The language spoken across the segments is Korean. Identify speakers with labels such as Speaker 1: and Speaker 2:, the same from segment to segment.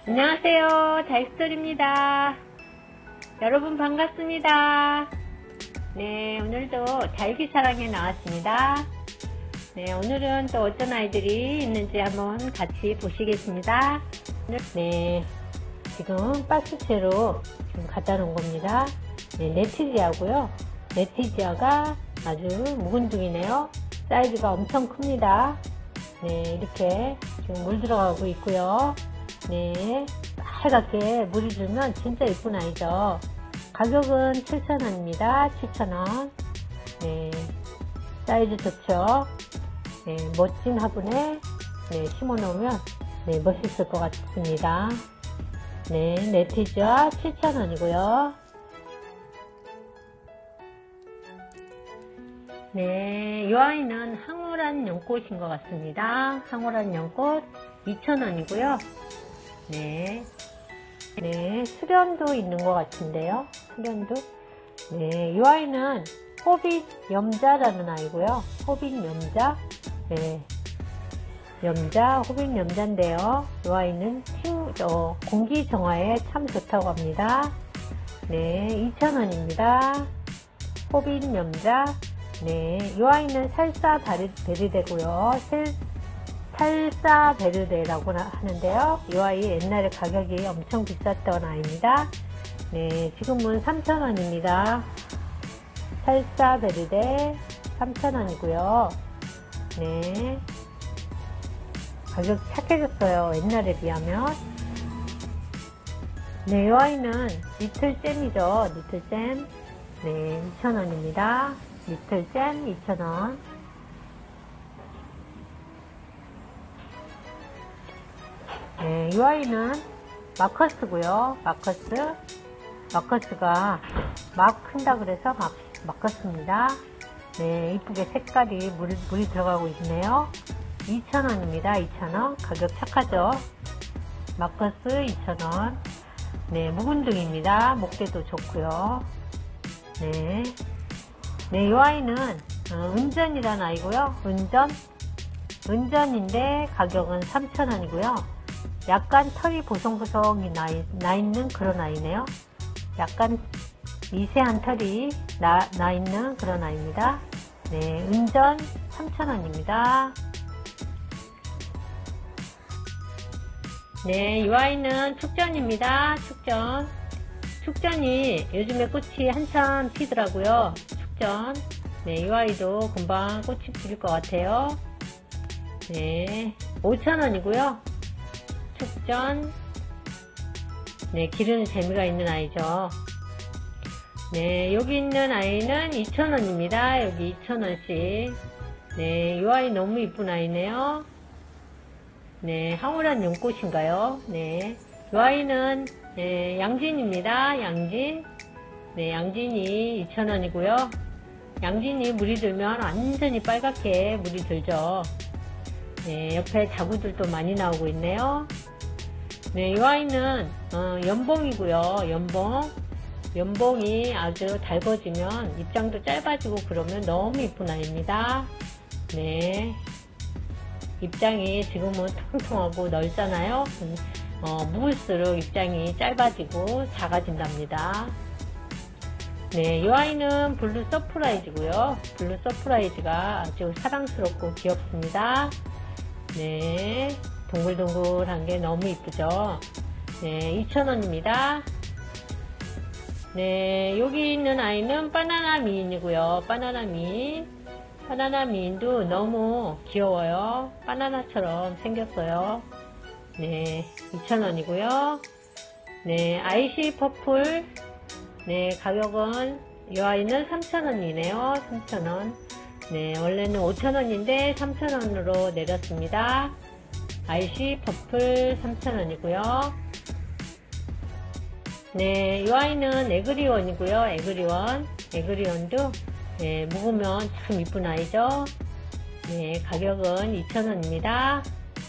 Speaker 1: 안녕하세요, 다이스토리입니다. 여러분 반갑습니다. 네, 오늘도 달기사랑에 나왔습니다. 네, 오늘은 또 어떤 아이들이 있는지 한번 같이 보시겠습니다. 네, 지금 박스채로 지금 갖다 놓은 겁니다. 네, 네티지아고요. 네티지아가 아주 묵은둥이네요. 사이즈가 엄청 큽니다. 네, 이렇게 지금 물 들어가고 있고요. 네, 빨갛게 물이 들면 진짜 예쁜 아이죠. 가격은 7,000원입니다. 7,000원. 네, 사이즈 좋죠. 네, 멋진 화분에 네, 심어 놓으면 네, 멋있을 것 같습니다. 네, 네티지아 7,000원이고요. 네, 이 아이는 황홀한 연꽃인 것 같습니다. 황홀한 연꽃 2,000원이고요. 네, 네, 수련도 있는 것 같은데요. 수련도. 네, 이 아이는 호빗 염자라는 아이고요. 호빗 염자. 네, 염자, 호빗 염자인데요. 이 아이는 공기 정화에 참 좋다고 합니다. 네, 2,000원입니다. 호빗 염자. 네, 이 아이는 살사 베르데고요. 살사 베르데라고 하는데요. 이 아이 옛날에 가격이 엄청 비쌌던 아이입니다. 네, 지금은 3,000원입니다. 살사 베르데 3,000원이고요. 네, 가격 착해졌어요. 옛날에 비하면. 네, 이 아이는 리틀잼이죠. 리틀잼. 네, 2,000원입니다. 리틀잼 2,000원. 네, 이 아이는 마커스고요. 마커스가 막 큰다 그래서 막 컸습니다. 네, 이쁘게 색깔이 물이 들어가고 있네요. 2,000원입니다. 2,000원. 가격 착하죠? 마커스 2,000원. 네, 묵은둥입니다. 목대도 좋고요. 네. 네, 이 아이는 은전이라는 아이고요. 은전인데 가격은 3,000원이고요. 약간 털이 보송보송이 나 있는 그런 아이네요. 약간 미세한 털이 나 있는 그런 아이입니다. 네, 은전 3,000원입니다. 네, 이 아이는 축전입니다. 축전이 요즘에 꽃이 한참 피더라고요. 축전. 네, 이 아이도 금방 꽃이 필 것 같아요. 네, 5,000원이고요. 축전. 네, 기르는 재미가 있는 아이죠. 네, 여기 있는 아이는 2,000원입니다. 여기 2,000원씩. 네, 이 아이 너무 이쁜 아이네요. 네, 황홀한 연꽃인가요? 네, 이 아이는 네, 양진입니다. 양진. 네, 양진이 2,000원이고요. 양진이 물이 들면 완전히 빨갛게 물이 들죠. 네, 옆에 자구들도 많이 나오고 있네요. 네, 이 아이는 연봉이고요. 연봉이 아주 달궈지면 입장도 짧아지고 그러면 너무 이쁜 아이입니다. 네, 입장이 지금은 통통하고 넓잖아요. 묵을수록 입장이 짧아지고 작아진답니다. 네, 이 아이는 블루 서프라이즈고요. 블루 서프라이즈가 아주 사랑스럽고 귀엽습니다. 네, 동글동글한 게 너무 이쁘죠. 네, 2,000원입니다. 네, 여기 있는 아이는 바나나 미인이고요. 바나나 미인도 너무 귀여워요. 바나나처럼 생겼어요. 네, 2,000원이고요. 네, 아이시 퍼플. 네, 가격은 이 아이는 3,000원이네요. 3,000원. 네, 원래는 5,000원인데 3,000원으로 내렸습니다. 아이시 퍼플 3,000원이고요. 네, 이 아이는 에그리원이고요. 에그리원도 네, 묵으면 참 이쁜 아이죠. 네, 가격은 2,000원입니다.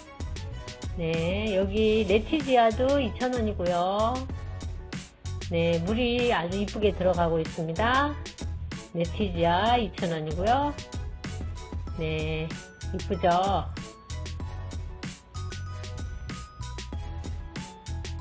Speaker 1: 네, 여기 네티지아도 2,000원이고요. 네, 물이 아주 이쁘게 들어가고 있습니다. 네티지아 2,000원이고요. 네, 이쁘죠?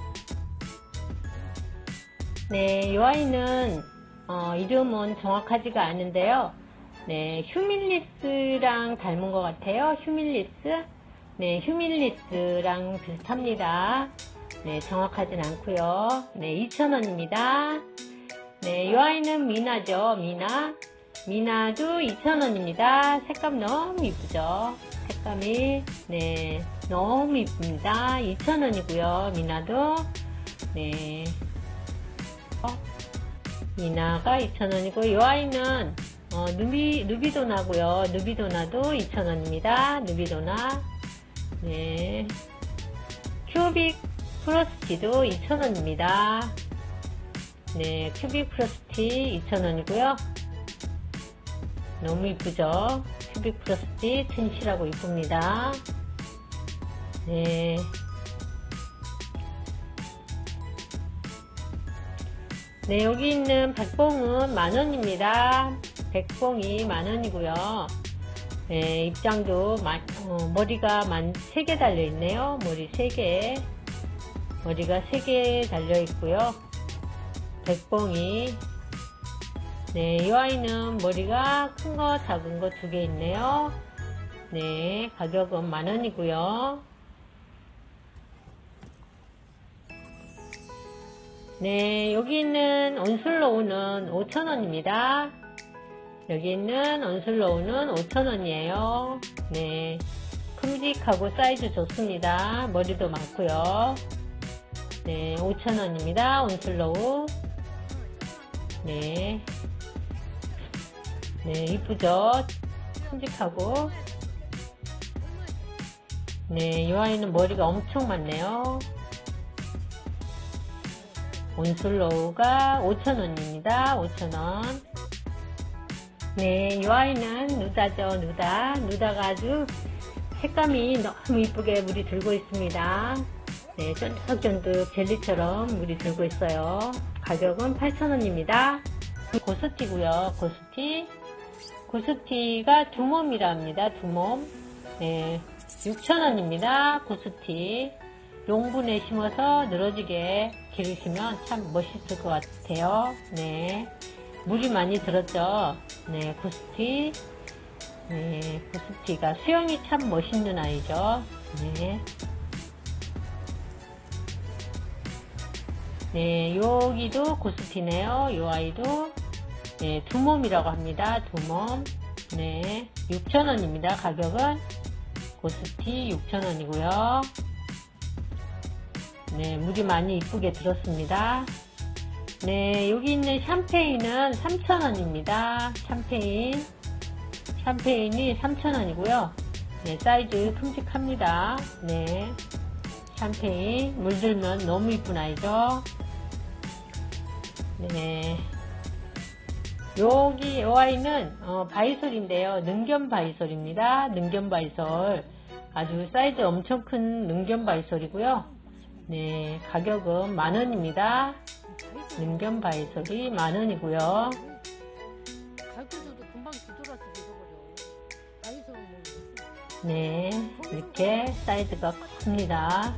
Speaker 1: 네, 이 아이는 이름은 정확하지가 않은데요. 네, 휴밀리스랑 닮은 것 같아요. 휴밀리스. 네, 휴밀리스랑 비슷합니다. 네, 정확하진 않고요. 네, 2,000원입니다. 네, 이 아이는 미나죠. 미나도 2,000원입니다. 색감 너무 이쁘죠. 색감이 네, 너무 이쁩니다. 2,000원이고요. 미나도 네, 미나가 2,000원이고 이 아이는 누비도나고요. 누비도나도 2,000원입니다. 누비도나. 네. 큐빅 프로스티도 2,000원입니다. 네, 큐빅 프로스티 2,000원이고요. 너무 이쁘죠? 큐빅 프로스티 튼실하고 이쁩니다. 네. 네, 여기 있는 백봉은 만원입니다. 백봉이 만원이고요. 네, 입장도 머리가 3개 달려있네요. 머리 3개. 머리가 3개 달려있고요. 백봉이. 네, 이 아이는 머리가 큰 거, 작은 거 2개 있네요. 네, 가격은 만원이고요. 네, 여기 있는 온슬로우는 5,000원입니다. 여기 있는 온슬로우는 5,000원이에요. 네, 큼직하고 사이즈 좋습니다. 머리도 많고요. 네, 5,000원입니다. 온슬로우. 네, 네, 이쁘죠? 큼직하고. 네, 이 아이는 머리가 엄청 많네요. 온슬로우가 5,000원입니다. 5,000원. 네, 이 아이는 누다죠. 누다가 아주 색감이 너무 이쁘게 물이 들고 있습니다. 네, 쫀득쫀득 젤리처럼 물이 들고 있어요. 가격은 8,000원입니다. 고스티고요. 고스티가 2몸이라 합니다. 2몸. 네, 6,000원입니다. 고스티. 용분에 심어서 늘어지게 기르시면 참 멋있을 것 같아요. 네, 물이 많이 들었죠. 네, 고스티. 네, 고스티가 수영이 참 멋있는 아이죠. 네. 네, 여기도 고스티네요. 이 아이도. 네, 2몸이라고 합니다. 2몸. 네, 6,000원입니다. 가격은. 고스티 6,000원이고요. 네, 물이 많이 이쁘게 들었습니다. 네, 여기 있는 샴페인은 3,000원입니다. 샴페인이 3,000원이고요. 네, 사이즈 큼직합니다. 네, 샴페인 물들면 너무 이쁜 아이죠. 네, 여기 이 아이는 바이솔인데요. 능견 바이솔입니다. 능견 바이솔. 아주 사이즈 엄청 큰 능견 바이솔이고요. 네, 가격은 만원입니다. 능견 바이솔이 만원이고요. 네, 이렇게 사이즈가 큽니다.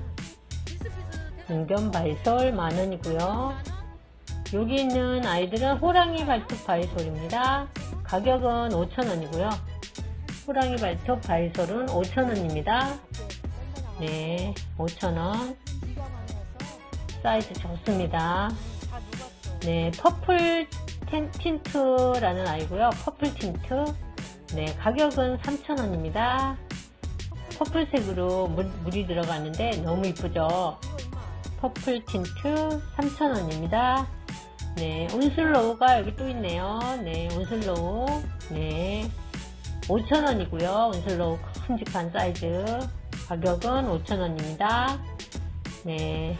Speaker 1: 능견 바이솔 만원이고요. 여기 있는 아이들은 호랑이 발톱 바이솔입니다. 가격은 5,000원이고요. 호랑이 발톱 바이솔은 5,000원입니다. 네, 5,000원. 사이즈 좋습니다. 네, 퍼플 틴트라는 아이고요. 퍼플 틴트. 네, 가격은 3,000원입니다. 퍼플색으로 물이 들어가는데 너무 이쁘죠? 퍼플 틴트 3,000원입니다. 네, 온슬로우가 여기 또 있네요. 네, 온슬로우. 네, 5,000원이고요. 온슬로우 큼직한 사이즈. 가격은 5,000원입니다. 네.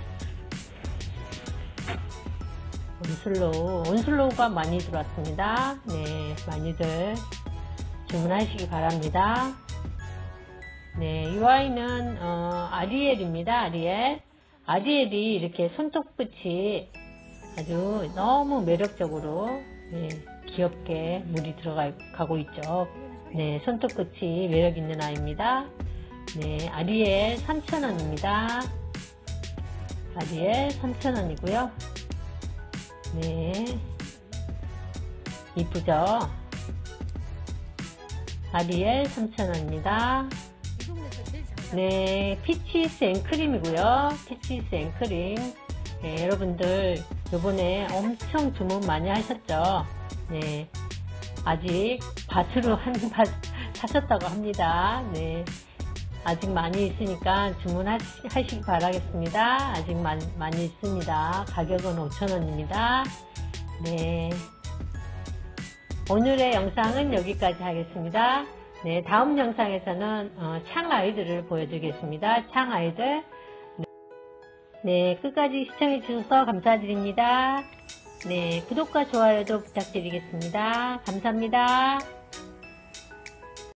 Speaker 1: 온슬로우가 많이 들어왔습니다. 네, 많이들 주문하시기 바랍니다. 네, 이 아이는 아리엘입니다. 아리엘이 이렇게 손톱끝이 아주 너무 매력적으로 네, 귀엽게 물이 들어가고 있죠. 네, 손톱끝이 매력있는 아이입니다. 네, 아리엘 3,000원입니다. 아리엘 3,000원이고요. 네. 이쁘죠? 아리엘 3,000원입니다. 네, 피치스 앤크림이고요. 피치스 앤크림. 네, 여러분들 요번에 엄청 주문 많이 하셨죠? 네, 아직 밭으로 한 밭 사셨다고 합니다. 네, 아직 많이 있으니까 주문하시기 바라겠습니다. 아직 많이 있습니다. 가격은 5,000원입니다. 네, 오늘의 영상은 여기까지 하겠습니다. 네, 다음 영상에서는 창 아이들을 보여드리겠습니다. 창 아이들. 네, 끝까지 시청해 주셔서 감사드립니다. 네, 구독과 좋아요도 부탁드리겠습니다. 감사합니다.